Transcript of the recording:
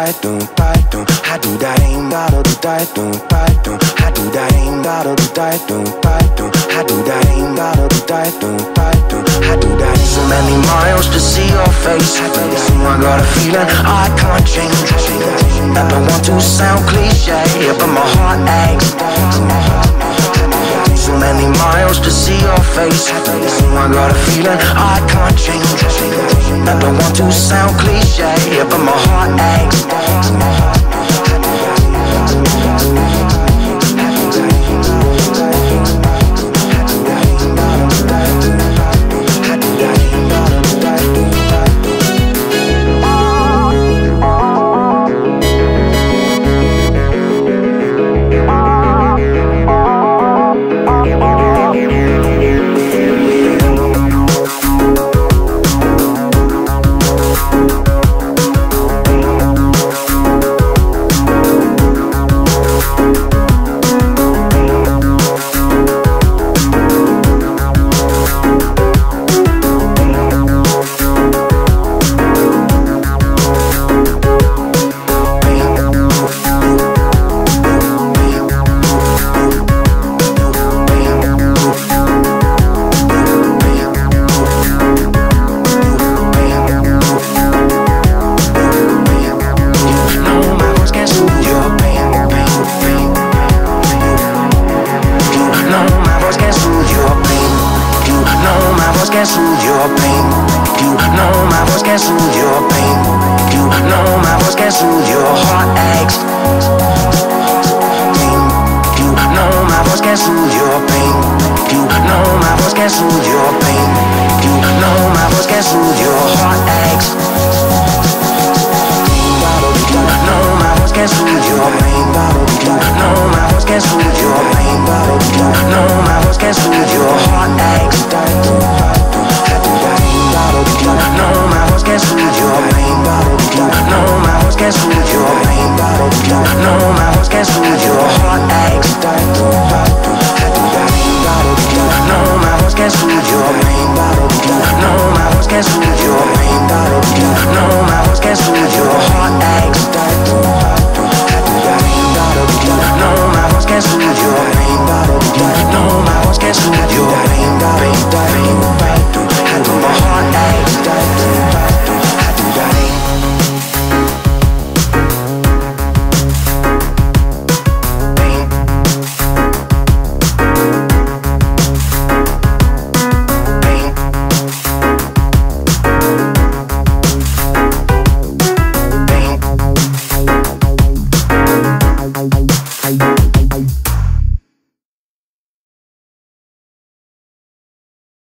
da dum da dum. I do da ding da da dum da dum. I do da ding da da dum da dum. I do da ding da da dum da dum. I do da. So many miles to see your face. I got a feeling I can't change. I don't want to sound cliche, but my heart aches. So many miles to see your face. I got a feeling I can't change. I don't want to sound cliche, but my heart aches. No